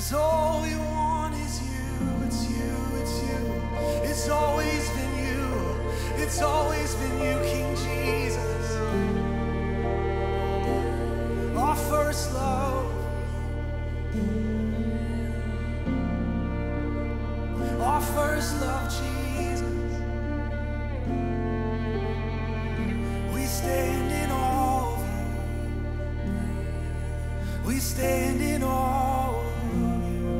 all we want is you. It's you, it's you. It's always been you. It's always been you, King Jesus. Our first love. Our first love, Jesus. We stand in awe of you. We stand in awe of you.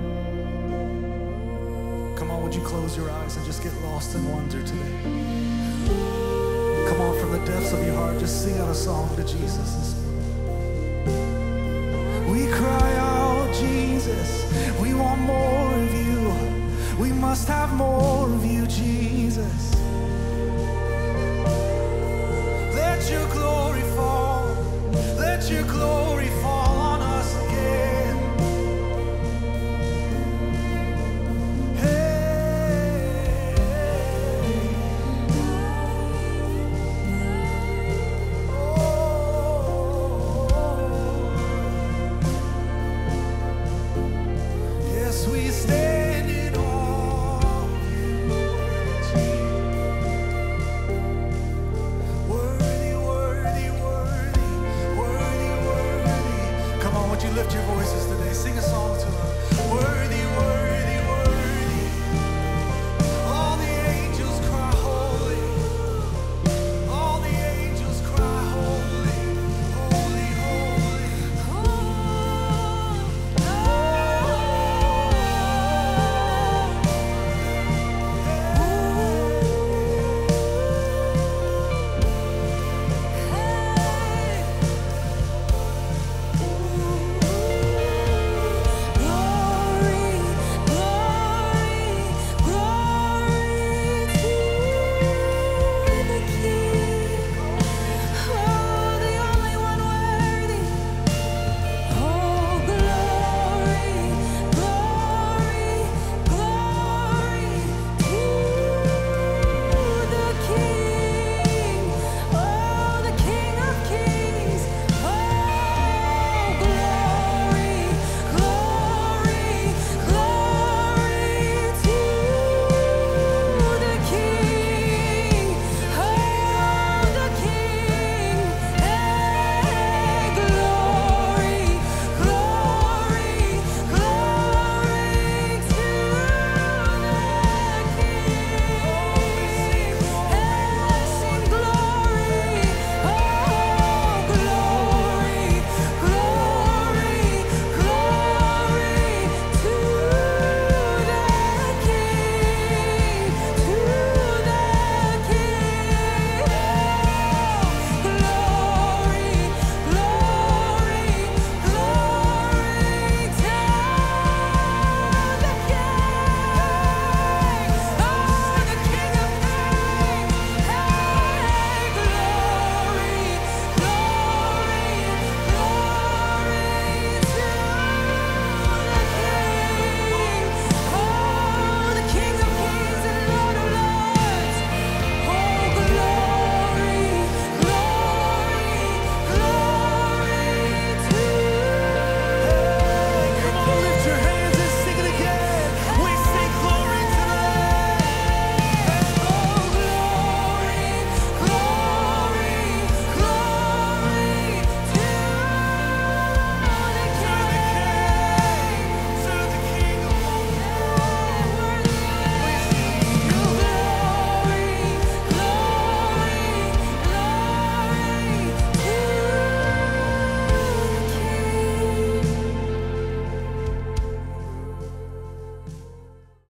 Come on, would you close your eyes and just get lost in wonder today? Come on, from the depths of your heart, just sing out a song to Jesus this morning. We cry out, Jesus, we want more of you. We must have more of you, Jesus. Let your glory fall. Let your glory fall on us again. Hey. Oh. Yes, we stand in awe of you, worthy, worthy, worthy, worthy, worthy. Come on, would you lift your voices today? Sing a song to us.